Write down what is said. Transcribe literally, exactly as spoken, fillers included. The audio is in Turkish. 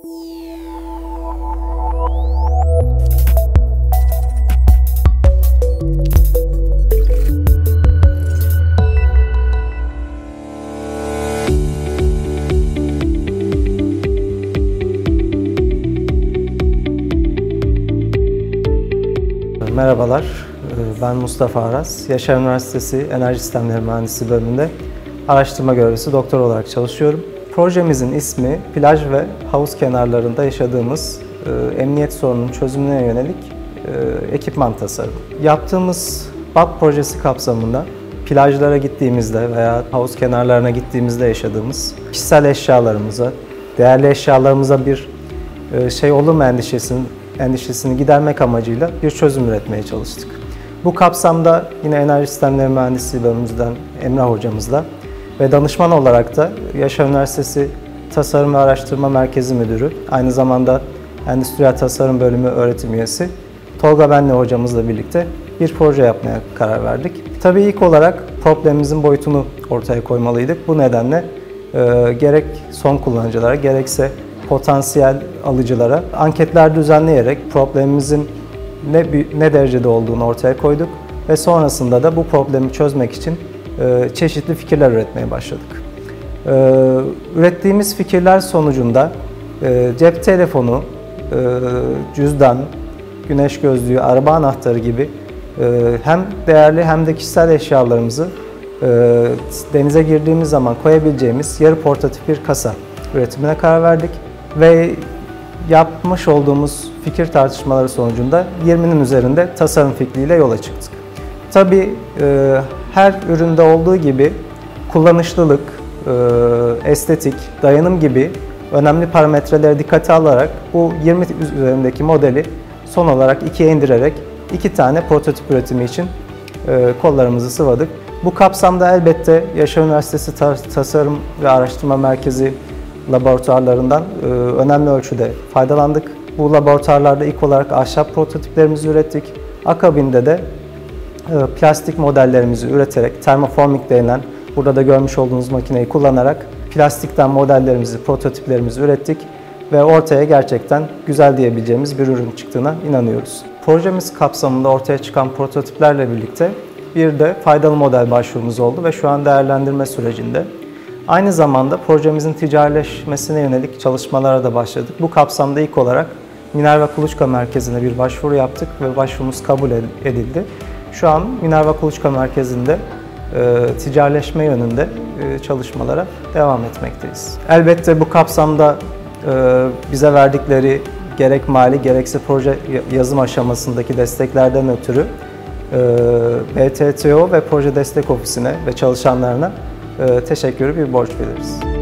Merhabalar, ben Mustafa Aras. Yaşar Üniversitesi Enerji Sistemleri Mühendisliği bölümünde araştırma görevlisi doktor olarak çalışıyorum. Projemizin ismi, plaj ve havuz kenarlarında yaşadığımız e, emniyet sorununun çözümüne yönelik e, ekipman tasarımı. Yaptığımız B A P projesi kapsamında plajlara gittiğimizde veya havuz kenarlarına gittiğimizde yaşadığımız kişisel eşyalarımıza, değerli eşyalarımıza bir e, şey olur mu endişesini endişesini gidermek amacıyla bir çözüm üretmeye çalıştık. Bu kapsamda yine Enerji Sistemleri Mühendisliği bölümümüzden Emrah hocamızla ve danışman olarak da Yaşar Üniversitesi Tasarım ve Araştırma Merkezi Müdürü, aynı zamanda Endüstriyel Tasarım Bölümü öğretim üyesi Tolga Benli hocamızla birlikte bir proje yapmaya karar verdik. Tabii ilk olarak problemimizin boyutunu ortaya koymalıydık. Bu nedenle e, gerek son kullanıcılara gerekse potansiyel alıcılara anketler düzenleyerek problemimizin ne, ne derecede olduğunu ortaya koyduk ve sonrasında da bu problemi çözmek için e, çeşitli fikirler üretmeye başladık. E, ürettiğimiz fikirler sonucunda e, cep telefonu, e, cüzdan, güneş gözlüğü, araba anahtarı gibi e, hem değerli hem de kişisel eşyalarımızı e, denize girdiğimiz zaman koyabileceğimiz yarı portatif bir kasa üretimine karar verdik. Ve yapmış olduğumuz fikir tartışmaları sonucunda yirminin üzerinde tasarım fikriyle yola çıktık. Tabii e, her üründe olduğu gibi kullanışlılık, e, estetik, dayanım gibi önemli parametreleri dikkate alarak bu yirmi üzerindeki modeli son olarak ikiye indirerek iki tane prototip üretimi için e, kollarımızı sıvadık. Bu kapsamda elbette Yaşar Üniversitesi Tasarım ve Araştırma Merkezi laboratuvarlarından e, önemli ölçüde faydalandık. Bu laboratuvarlarda ilk olarak ahşap prototiplerimizi ürettik. Akabinde de e, plastik modellerimizi üreterek termoformik denilen, burada da görmüş olduğunuz makineyi kullanarak plastikten modellerimizi, prototiplerimizi ürettik ve ortaya gerçekten güzel diyebileceğimiz bir ürün çıktığına inanıyoruz. Projemiz kapsamında ortaya çıkan prototiplerle birlikte bir de faydalı model başvurumuz oldu ve şu an değerlendirme sürecinde. Aynı zamanda projemizin ticarileşmesine yönelik çalışmalara da başladık. Bu kapsamda ilk olarak Minerva Kuluçka Merkezi'ne bir başvuru yaptık ve başvurumuz kabul edildi. Şu an Minerva Kuluçka Merkezi'nde e, ticarileşme yönünde e, çalışmalara devam etmekteyiz. Elbette bu kapsamda e, bize verdikleri gerek mali gerekse proje yazım aşamasındaki desteklerden ötürü e, B T T O ve Proje Destek Ofisi'ne ve çalışanlarına teşekkürü bir borç biliriz.